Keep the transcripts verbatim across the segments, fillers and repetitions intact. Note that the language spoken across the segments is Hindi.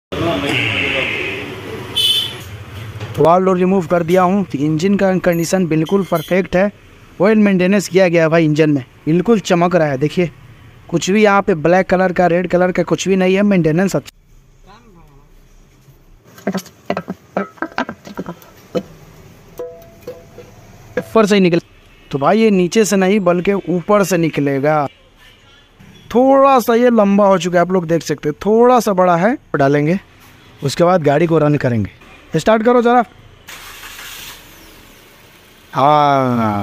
वाल डोर रिमूव कर दिया हूँ। इंजन का कंडीशन बिल्कुल परफेक्ट है। ऑयल मेंटेनेंस किया गया है भाई। इंजन में बिल्कुल चमक रहा है, देखिए कुछ भी यहाँ पे ब्लैक कलर का रेड कलर का कुछ भी नहीं है। मेंटेनेंस अच्छा ऊपर से ही निकल तो भाई ये नीचे से नहीं बल्कि ऊपर से निकलेगा। थोड़ा सा ये लंबा हो चुका है, आप लोग देख सकते हैं, थोड़ा सा बड़ा है। डालेंगे उसके बाद गाड़ी को रन करेंगे। स्टार्ट करो जरा। हाँ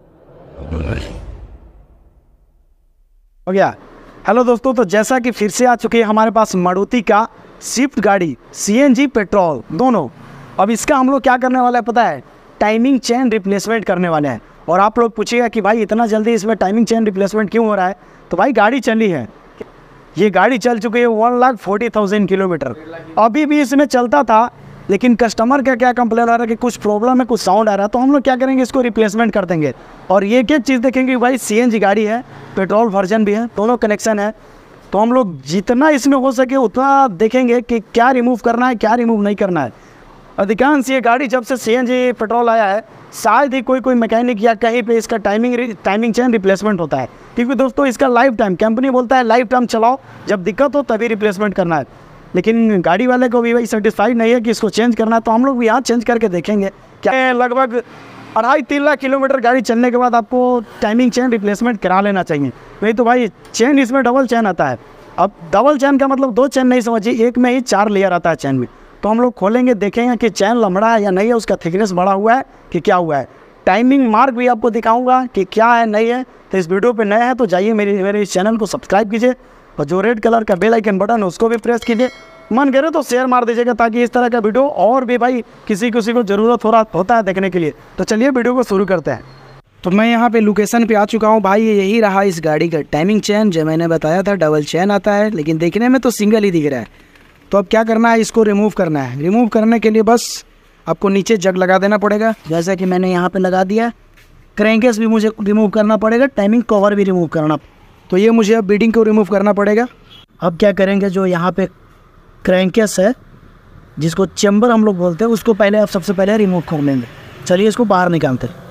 हो गया। हेलो दोस्तों, तो जैसा कि फिर से आ चुकी है हमारे पास मारुति का स्विफ्ट गाड़ी सीएनजी पेट्रोल दोनों। अब इसका हम लोग क्या करने वाला है पता है? टाइमिंग चेन रिप्लेसमेंट करने वाले हैं। और आप लोग पूछिएगा कि भाई इतना जल्दी इसमें टाइमिंग चेन रिप्लेसमेंट क्यों हो रहा है? तो भाई गाड़ी चली है, ये गाड़ी चल चुकी है one lakh forty thousand kilometre. अभी भी इसमें चलता था, लेकिन कस्टमर का क्या कंप्लेन आ रहा है कि कुछ प्रॉब्लम है, कुछ साउंड आ रहा है। तो हम लोग क्या करेंगे, इसको रिप्लेसमेंट कर देंगे। और ये क्या चीज़ देखेंगे भाई, सीएनजी गाड़ी है, पेट्रोल वर्जन भी है, दोनों कनेक्शन है। तो हम लोग जितना इसमें हो सके उतना देखेंगे कि क्या रिमूव करना है, क्या रिमूव नहीं करना है। अधिकांश ये गाड़ी जब से सीएनजी पेट्रोल आया है, शायद ही कोई कोई मैकेनिक या कहीं पे इसका टाइमिंग टाइमिंग चेन रिप्लेसमेंट होता है। क्योंकि दोस्तों इसका लाइफ टाइम, कंपनी बोलता है लाइफ टाइम चलाओ, जब दिक्कत हो तभी रिप्लेसमेंट करना है। लेकिन गाड़ी वाले को भी भाई सेटिस्फाइड नहीं है कि इसको चेंज करना है। तो हम लोग भी यहाँ चेंज करके देखेंगे। क्या लगभग अढ़ाई तीन लाख किलोमीटर गाड़ी चलने के बाद आपको टाइमिंग चेन रिप्लेसमेंट करा लेना चाहिए। नहीं तो भाई चेन इसमें डबल चेन आता है। अब डबल चेन का मतलब दो चेन नहीं समझिए, एक में ही चार लेयर आता है चेन में। तो हम लोग खोलेंगे, देखेंगे कि चैन लंबड़ा है या नहीं है, उसका थिकनेस बढ़ा हुआ है कि क्या हुआ है। टाइमिंग मार्क भी आपको दिखाऊंगा कि क्या है नहीं है। तो इस वीडियो पे नए हैं तो जाइए मेरे मेरे इस चैनल को सब्सक्राइब कीजिए और जो रेड कलर का बेल आइकन बटन है उसको भी प्रेस कीजिए। मन करे तो शेयर मार दीजिएगा, ताकि इस तरह का वीडियो और भी भाई किसी किसी को ज़रूरत हो रहा होता है देखने के लिए। तो चलिए वीडियो को शुरू करते हैं। तो मैं यहाँ पे लोकेशन पे आ चुका हूँ भाई। यही रहा इस गाड़ी का टाइमिंग चेन, जो मैंने बताया था डबल चेन आता है, लेकिन देखने में तो सिंगल ही दिख रहा है। तो अब क्या करना है, इसको रिमूव करना है। रिमूव करने के लिए बस आपको नीचे जग लगा देना पड़ेगा, जैसा कि मैंने यहाँ पे लगा दिया। क्रैंकेस भी मुझे रिमूव करना पड़ेगा, टाइमिंग कवर भी रिमूव करना। तो ये मुझे अब बीडिंग को रिमूव करना पड़ेगा। अब क्या करेंगे, जो यहाँ पे क्रैंकेस है, जिसको चैम्बर हम लोग बोलते हैं, उसको पहले अब सबसे पहले रिमूव कर लेंगे। चलिए इसको बाहर निकालते हैं।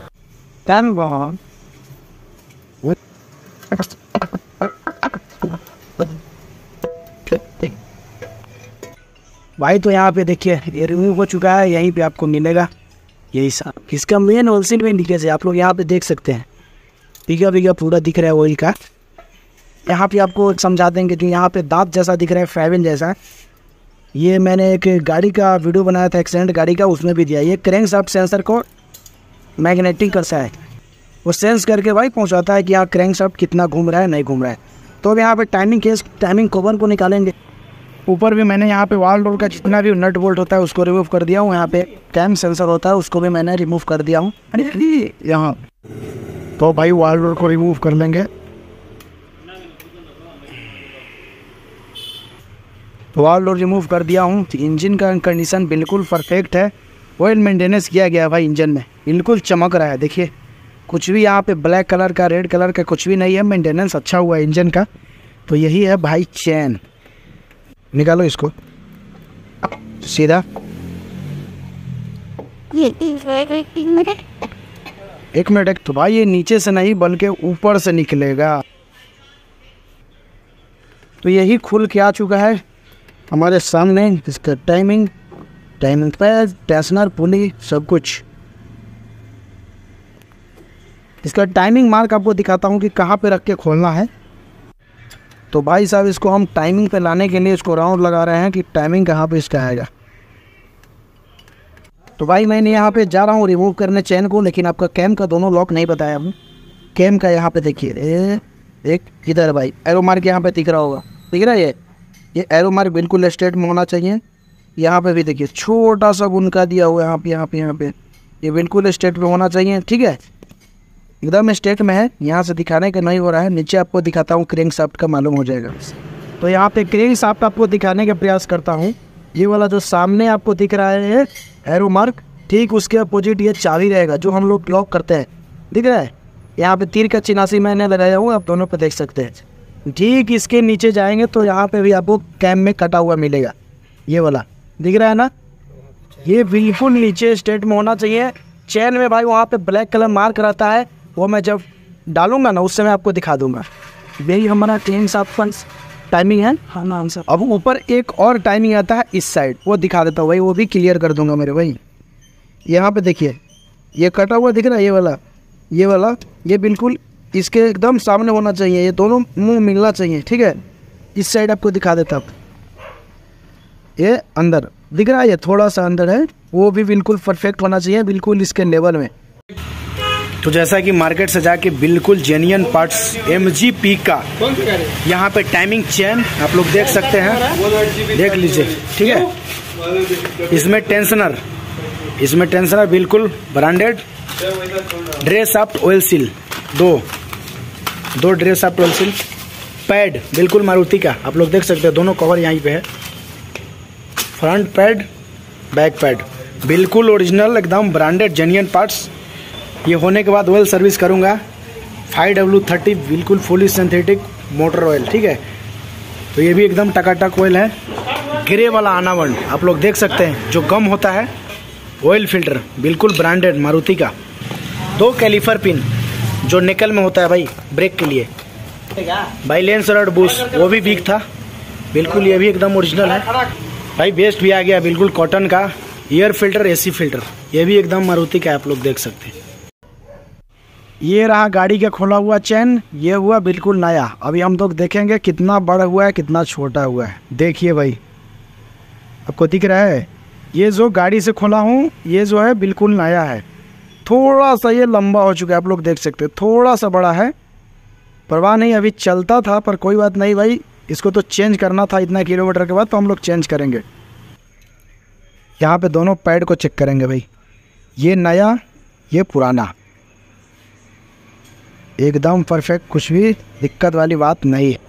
भाई तो यहाँ पे देखिए ये रिमूव हो चुका है। यहीं पे आपको मिलेगा यही सा इसका मेन होलसेल में लीकेज है। आप लोग यहाँ पे देख सकते हैं, पीका पीका पूरा दिख रहा है ऑयल का। यहाँ पे आपको समझा देंगे जो यहाँ पे दांत जैसा दिख रहा है, फैविन जैसा। ये मैंने एक गाड़ी का वीडियो बनाया था, एक्सीडेंट गाड़ी का, उसमें भी दिया। ये क्रैंक शाफ्ट सेंसर को मैग्नेटिक करता है, वो सेंस करके भाई पहुँचाता है कि यहाँ क्रैंक शाफ्ट कितना घूम रहा है, नहीं घूम रहा है। तो अब यहाँ पे टाइमिंग केस टाइमिंग कवर को निकालेंगे। ऊपर भी मैंने यहाँ पे वाल डोर का जितना भी नट बोल्ट होता है उसको रिमूव कर दिया हूँ। यहाँ पे कैम सेंसर होता है उसको भी मैंने रिमूव कर दिया हूँ। अरे यहाँ तो भाई वाल डोर को रिमूव कर लेंगे। वाल डोर रिमूव कर दिया हूँ। इंजन का कंडीशन बिल्कुल परफेक्ट है। ऑयल मेंटेनेंस किया गया है भाई। इंजन में बिल्कुल चमक रहा है, देखिए कुछ भी यहाँ पे ब्लैक कलर का रेड कलर का कुछ भी नहीं है। मेंटेनेंस अच्छा हुआ है इंजन का। तो यही है भाई चैन। निकालो इसको सीधा। एक मिनट एक तो भाई ये नीचे से नहीं बल्कि ऊपर से निकलेगा। तो यही खुल के आ चुका है हमारे सामने। इसका timing timing pad, tensioner, pulley, सब कुछ। इसका टाइमिंग मार्क आपको दिखाता हूँ कि कहाँ पे रख के खोलना है। तो भाई साहब इसको हम टाइमिंग पे लाने के लिए इसको राउंड लगा रहे हैं कि टाइमिंग कहाँ पे इसका आएगा। तो भाई मैंने यहाँ पे जा रहा हूँ रिमूव करने चैन को, लेकिन आपका कैम का दोनों लॉक नहीं बताया हूँ। कैम का यहाँ पे देखिए, एक इधर भाई एरो मार्क यहाँ पे दिख रहा होगा, दिख रहा है ये ये एरो मार्क बिल्कुल स्ट्रेट में होना चाहिए। यहाँ पे भी देखिए छोटा सा उनका दिया हुआ है यहाँ पे यहाँ पे यहाँ पे ये बिल्कुल स्ट्रेट में होना चाहिए। ठीक है, एकदम स्ट्रेट में है। यहाँ से दिखाने का नहीं हो रहा है, नीचे आपको दिखाता हूँ, क्रैंक शाफ्ट का मालूम हो जाएगा। तो यहाँ पे क्रैंक शाफ्ट आपको दिखाने का प्रयास करता हूँ। ये वाला जो सामने आपको दिख रहा है एरो मार्क, ठीक उसके अपोजिट ये चाबी रहेगा जो हम लोग लॉक करते हैं, दिख रहा है। यहाँ पे तीर का चिन्हासी मैंने लगाया हुआ, आप दोनों पे देख सकते हैं। ठीक इसके नीचे जाएंगे तो यहाँ पे भी आपको कैम में कटा हुआ मिलेगा। ये वाला दिख रहा है ना, ये बिल्कुल नीचे स्टेट में होना चाहिए। चैन में भाई वहाँ पे ब्लैक कलर मार्क रहता है, वो मैं जब डालूंगा ना उससे मैं आपको दिखा दूंगा। यही हमारा टेन सात टाइमिंग है। हाँ नाम सर। अब ऊपर एक और टाइमिंग आता है इस साइड, वो दिखा देता हूँ भाई, वो भी क्लियर कर दूंगा मेरे भाई। यहाँ पे देखिए ये कटा हुआ दिख रहा है, ये वाला ये वाला ये बिल्कुल इसके एकदम सामने होना चाहिए, ये दोनों मुंह मिलना चाहिए, ठीक है। इस साइड आपको दिखा देता हूँ, ये अंदर दिख रहा है, ये थोड़ा सा अंदर है, वो भी बिल्कुल परफेक्ट होना चाहिए, बिल्कुल इसके लेवल में। तो जैसा कि मार्केट से जाके बिल्कुल genuine parts M G P का यहाँ पे टाइमिंग चेन आप लोग देख सकते हैं, देख लीजिए, ठीक है। इसमें टेंशनर इसमें टेंशनर बिल्कुल branded, dress shaft oil seal, दो दो dress shaft oil seal, pad बिल्कुल मारुति का आप लोग देख सकते हैं, दोनों कवर यहीं पे है, फ्रंट पैड बैक पैड बिल्कुल ओरिजिनल एकदम ब्रांडेड जेन्युइन पार्ट्स। ये होने के बाद ऑयल सर्विस करूँगा, फाइव डब्ल्यू थर्टी बिल्कुल फुली सिंथेटिक मोटर ऑयल, ठीक है। तो ये भी एकदम टकाटक ऑयल है। ग्रे वाला आनावन आप लोग देख सकते हैं, जो गम होता है ऑयल फिल्टर बिल्कुल ब्रांडेड मारुति का। दो कैलिफर पिन जो निकल में होता है भाई ब्रेक के लिए, भाई लेंस रड बूस वो भी वीक था बिल्कुल, ये भी एकदम ओरिजिनल है भाई। बेस्ट भी आ गया बिल्कुल कॉटन का, एयर फिल्टर एसी फिल्टर ये भी एकदम मारुति का आप लोग देख सकते हैं। ये रहा गाड़ी का खोला हुआ चैन, ये हुआ बिल्कुल नया। अभी हम लोग देखेंगे कितना बड़ा हुआ है कितना छोटा हुआ है। देखिए भाई आपको दिख रहा है, ये जो गाड़ी से खोला हूँ ये जो है बिल्कुल नया है, थोड़ा सा ये लंबा हो चुका है आप लोग देख सकते हैं, थोड़ा सा बड़ा है, परवाह नहीं, अभी चलता था पर कोई बात नहीं भाई, इसको तो चेंज करना था इतना किलोमीटर के बाद, तो हम लोग चेंज करेंगे। यहाँ पे दोनों पैड को चेक करेंगे भाई, ये नया ये पुराना, एकदम परफेक्ट, कुछ भी दिक्कत वाली बात नहीं है।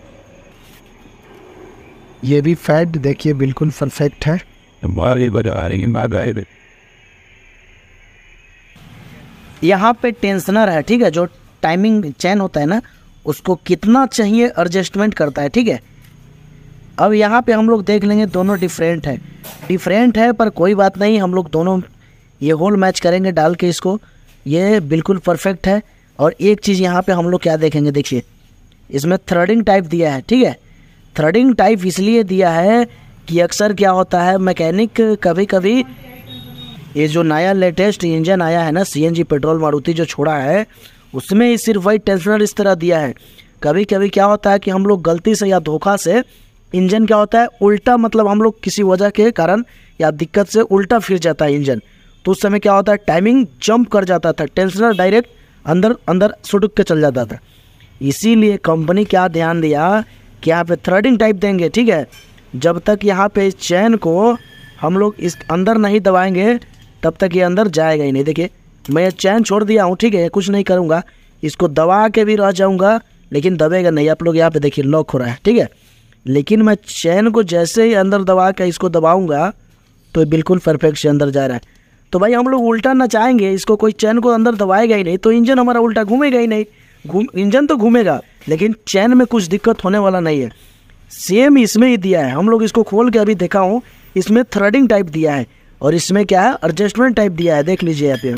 ये भी पैड देखिए बिल्कुल परफेक्ट है। यहाँ पे टेंशनर है, ठीक है, जो टाइमिंग चैन होता है ना उसको कितना चाहिए एडजस्टमेंट करता है, ठीक है। अब यहाँ पे हम लोग देख लेंगे दोनों डिफरेंट है डिफरेंट है पर कोई बात नहीं, हम लोग दोनों ये होल मैच करेंगे डाल के इसको, ये बिल्कुल परफेक्ट है। और एक चीज़ यहाँ पे हम लोग क्या देखेंगे, देखिए इसमें थ्रेडिंग टाइप दिया है, ठीक है। थ्रेडिंग टाइप इसलिए दिया है कि अक्सर क्या होता है मैकेनिक कभी कभी, ये जो नया लेटेस्ट इंजन आया है ना सीएनजी पेट्रोल मारुति जो छोड़ा है, उसमें सिर्फ वही टेंशनर इस तरह दिया है। कभी कभी क्या होता है कि हम लोग गलती से या धोखा से इंजन क्या होता है उल्टा, मतलब हम लोग किसी वजह के कारण या दिक्कत से उल्टा फिर जाता है इंजन, तो उस समय क्या होता है टाइमिंग जंप कर जाता था, टेंशनर डायरेक्ट अंदर अंदर सुटक के चल जाता था। इसीलिए कंपनी क्या ध्यान दिया कि यहाँ पे थ्रेडिंग टाइप देंगे, ठीक है। जब तक यहाँ पे इस चैन को हम लोग इस अंदर नहीं दबाएंगे तब तक ये अंदर जाएगा ही नहीं। देखिए मैं ये चैन छोड़ दिया हूँ, ठीक है, कुछ नहीं करूँगा, इसको दबा के भी रह जाऊँगा लेकिन दबेगा नहीं। आप लोग यहाँ पे देखिए लॉक हो रहा है, ठीक है, लेकिन मैं चैन को जैसे ही अंदर दबा के इसको दबाऊँगा तो बिल्कुल परफेक्ट से अंदर जा रहा है। तो भाई हम लोग उल्टा ना चाहेंगे इसको, कोई चैन को अंदर दबाएगा ही नहीं तो इंजन हमारा उल्टा घूमेगा ही नहीं। घूम इंजन तो घूमेगा लेकिन चैन में कुछ दिक्कत होने वाला नहीं है। सेम इसमें ही दिया है, हम लोग इसको खोल के अभी देखा हूँ, इसमें थ्रेडिंग टाइप दिया है और इसमें क्या है एडजस्टमेंट टाइप दिया है, देख लीजिए यहाँ पे।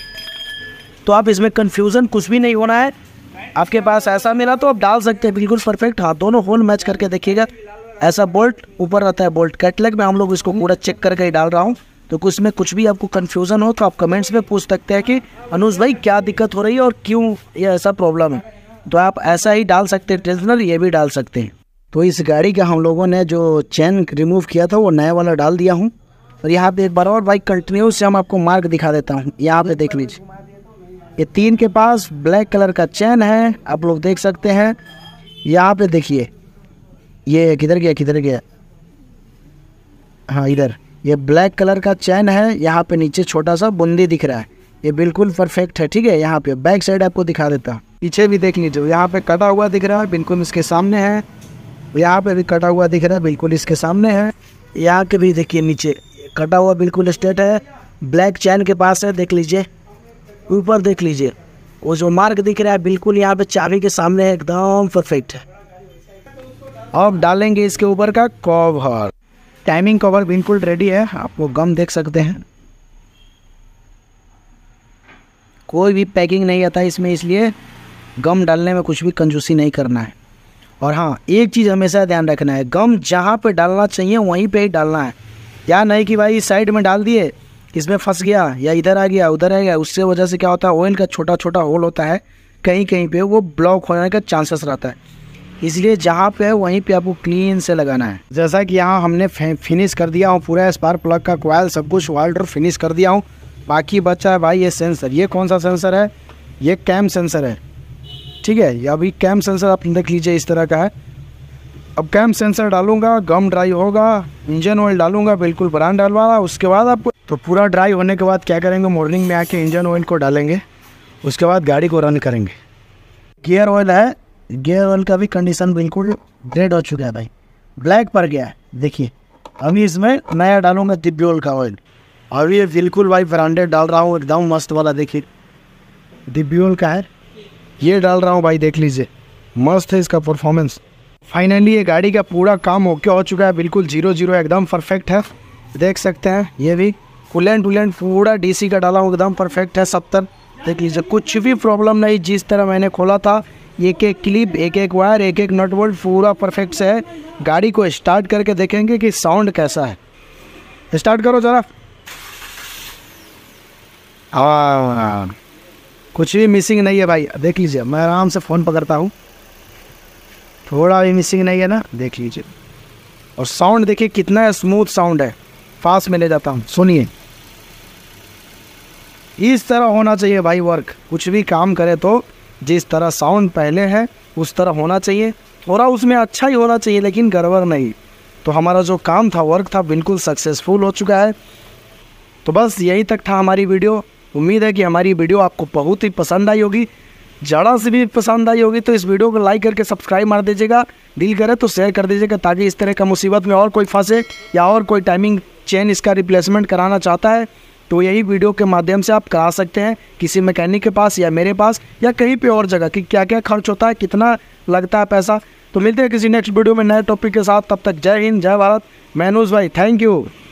तो आप इसमें कन्फ्यूज़न कुछ भी नहीं होना है, आपके पास ऐसा मिला तो आप डाल सकते हैं बिल्कुल परफेक्ट। हाँ दोनों होल मैच करके देखिएगा, ऐसा बोल्ट ऊपर रहता है, बोल्ट कैटलैग में हम लोग इसको पूरा चेक करके ही डाल रहा हूँ। तो कुछ में कुछ भी आपको कन्फ्यूज़न हो तो आप कमेंट्स में पूछ सकते हैं कि अनुज भाई क्या दिक्कत हो रही है और क्यों ये ऐसा प्रॉब्लम है, तो आप ऐसा ही डाल सकते हैं, टेंशनर ये भी डाल सकते हैं। तो इस गाड़ी का हम लोगों ने जो चैन रिमूव किया था वो नया वाला डाल दिया हूँ। और यहाँ पे एक बार और बाइक कंटिन्यू से हम आपको मार्क दिखा देता हूँ, यहाँ पे देख लीजिए, ये तीन के पास ब्लैक कलर का चैन है, आप लोग देख सकते हैं। यहाँ पे देखिए ये किधर गया किधर गया हाँ इधर, ये ब्लैक कलर का चैन है, यहाँ पे नीचे छोटा सा बूंदी दिख रहा है, ये बिल्कुल परफेक्ट है, ठीक है। यहाँ पे बैक साइड आपको दिखा देता हूँ, पीछे भी देख लीजिए, यहाँ पे कटा हुआ दिख रहा है बिल्कुल इसके सामने है, यहाँ पे भी कटा हुआ दिख रहा है बिल्कुल इसके सामने है, यहाँ के भी देखिए नीचे कटा हुआ बिल्कुल स्ट्रेट है, ब्लैक चैन के पास है, देख लीजिए ऊपर देख लीजिए वो जो मार्क दिख रहा है बिल्कुल यहाँ पे चाबी के सामने है, एकदम परफेक्ट है। अब डालेंगे इसके ऊपर का कवर, टाइमिंग कवर बिल्कुल रेडी है, आप वो गम देख सकते हैं। कोई भी पैकिंग नहीं आता इसमें, इसलिए गम डालने में कुछ भी कंजूसी नहीं करना है। और हाँ, एक चीज़ हमेशा ध्यान रखना है, गम जहाँ पे डालना चाहिए वहीं पे ही डालना है। या नहीं कि भाई साइड में डाल दिए, इसमें फंस गया या इधर आ गया उधर आ गया, उससे वजह से क्या होता है, ऑयल का छोटा छोटा होल होता है, कहीं कहीं पे वो ब्लॉक होने का चांसेस रहता है। इसलिए जहाँ पे है वहीं पे आपको क्लीन से लगाना है। जैसा कि यहाँ हमने फिनिश कर दिया हूँ पूरा स्पार्क प्लग का कॉइल सब कुछ वाल्डर फिनिश कर दिया हूँ। बाकी बचा है भाई ये सेंसर। ये कौन सा सेंसर है? ये कैम सेंसर है, ठीक है। ये अभी कैम सेंसर आप देख लीजिए इस तरह का है। अब कैम सेंसर डालूंगा, गम ड्राई होगा, इंजन ऑयल डालूंगा, बिल्कुल ब्रांड डलवाना। उसके बाद आपको तो पूरा ड्राई होने के बाद क्या करेंगे, मॉर्निंग में आके इंजन ऑयल को डालेंगे, उसके बाद गाड़ी को रन करेंगे। गियर ऑयल है, गियर ऑयल का भी कंडीशन बिल्कुल रेड हो चुका है भाई, ब्लैक पर गया है। देखिए अभी इसमें नया डालूंगा दिव्य ऑयल का ऑयल। अभी ये बिल्कुल भाई ब्रांडेड डाल रहा हूँ, एकदम मस्त वाला। देखिए दिव्य ऑयल का है, ये डाल रहा हूँ भाई, देख लीजिए मस्त है इसका परफॉर्मेंस। फाइनली ये गाड़ी का पूरा काम ओके हो चुका है, बिल्कुल जीरो जीरो एकदम परफेक्ट है। देख सकते हैं ये भी कूलेंट वूलेंट पूरा डीसी का डाला हूँ, एकदम परफेक्ट है सत्तर। देख लीजिए कुछ भी प्रॉब्लम नहीं, जिस तरह मैंने खोला था, एक एक क्लिप, एक एक वायर, एक एक नट बोल्ट पूरा परफेक्ट से है। गाड़ी को स्टार्ट करके देखेंगे कि साउंड कैसा है। स्टार्ट करो ज़रा। हाँ, कुछ भी मिसिंग नहीं है भाई, देख लीजिए। मैं आराम से फ़ोन पकड़ता हूँ, थोड़ा भी मिसिंग नहीं है ना, देख लीजिए। और साउंड देखिए कितना स्मूथ साउंड है। पास में ले जाता हूँ, सुनिए। इस तरह होना चाहिए भाई वर्क, कुछ भी काम करे तो जिस तरह साउंड पहले है उस तरह होना चाहिए। थोड़ा उसमें अच्छा ही होना चाहिए लेकिन गड़बड़ नहीं। तो हमारा जो काम था, वर्क था, बिल्कुल सक्सेसफुल हो चुका है। तो बस यही तक था हमारी वीडियो। उम्मीद है कि हमारी वीडियो आपको बहुत ही पसंद आई होगी। ज़्यादा से भी पसंद आई होगी तो इस वीडियो को लाइक करके सब्सक्राइब मार दीजिएगा। दिल करे तो शेयर कर दीजिएगा, ताकि इस तरह का मुसीबत में और कोई फंसे या और कोई टाइमिंग चेन इसका रिप्लेसमेंट कराना चाहता है तो यही वीडियो के माध्यम से आप करा सकते हैं, किसी मैकेनिक के पास या मेरे पास या कहीं पे और जगह, कि क्या क्या खर्च होता है, कितना लगता है पैसा। तो मिलते हैं किसी नेक्स्ट वीडियो में नए टॉपिक के साथ। तब तक जय हिंद, जय भारत। मैं अनुज भाई, थैंक यू।